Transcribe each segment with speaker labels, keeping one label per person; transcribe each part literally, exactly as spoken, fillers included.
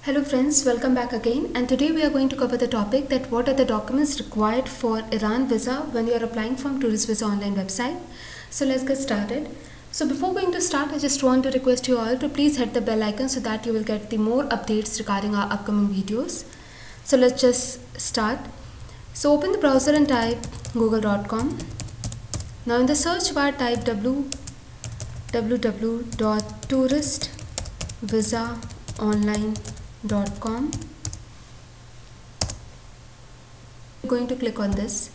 Speaker 1: Hello friends, welcome back again, and today we are going to cover the topic that what are the documents required for Iran visa when you are applying from Tourist Visa online website. So let's get started. So before going to start, I just want to request you all to please hit the bell icon so that you will get the more updates regarding our upcoming videos. So let's just start. So open the browser and type google dot com. Now in the search bar type w w w dot tourist visa online dot com. I'm going to click on this.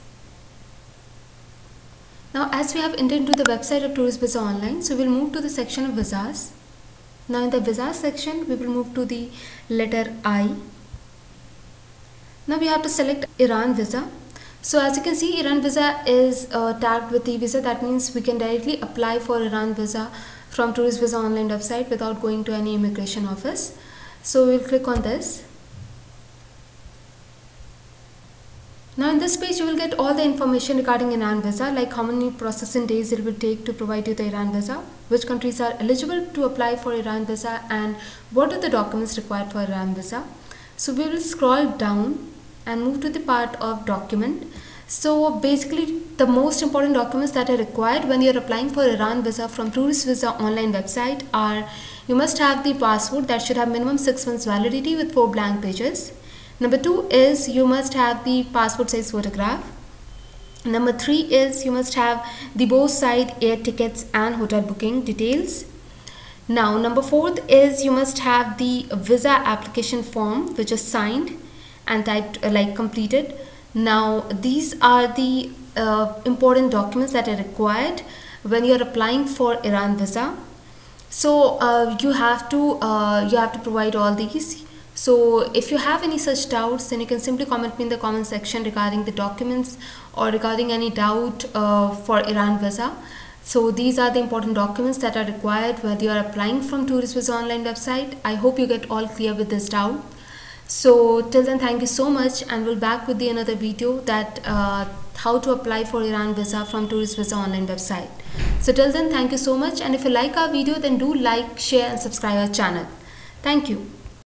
Speaker 1: Now as we have entered into the website of Tourist Visa Online, so we'll move to the section of visas. Now in the visa section, we will move to the letter I. Now we have to select Iran visa. So as you can see, Iran visa is uh, tagged with the visa. That means we can directly apply for Iran visa from Tourist Visa Online website without going to any immigration office. So we'll click on this. Now in this page you will get all the information regarding Iran visa, like how many processing days it will take to provide you the Iran visa, which countries are eligible to apply for Iran visa, and what are the documents required for Iran visa. So we will scroll down and move to the part of document. So basically the most important documents that are required when you are applying for Iran visa from Tourist Visa Online website are: you must have the passport that should have minimum six months validity with four blank pages. Number two is you must have the passport size photograph. Number three is you must have the both side air tickets and hotel booking details. Now number fourth is you must have the visa application form which is signed and typed uh, like completed. Now these are the uh, important documents that are required when you are applying for Iran visa. So uh, you have to uh, you have to provide all these. So if you have any such doubts, then you can simply comment me in the comment section regarding the documents or regarding any doubt uh, for Iran visa. So these are the important documents that are required when you are applying from Tourist Visa Online website. I hope you get all clear with this doubt. So till then, thank you so much, and we'll back with the another video that uh, how to apply for Iran visa from Tourist Visa Online website. So till then, thank you so much, and if you like our video, then do like, share and subscribe our channel. Thank you.